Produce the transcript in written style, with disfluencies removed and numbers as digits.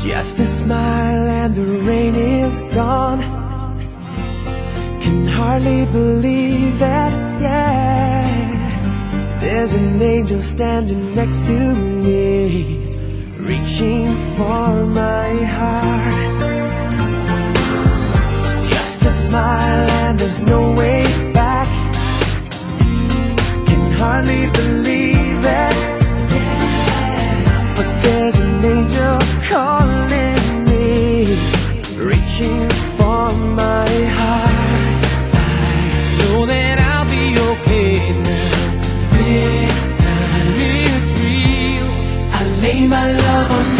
Just a smile and the rain is gone. Can hardly believe that, yeah. There's an angel standing next to me, reaching for my heart. Just a smile and there's no way back. Can hardly believe that, yeah. But there's an angel calling me, reaching for my heart. I know that I'll be okay now. This time it's real. I lay my love on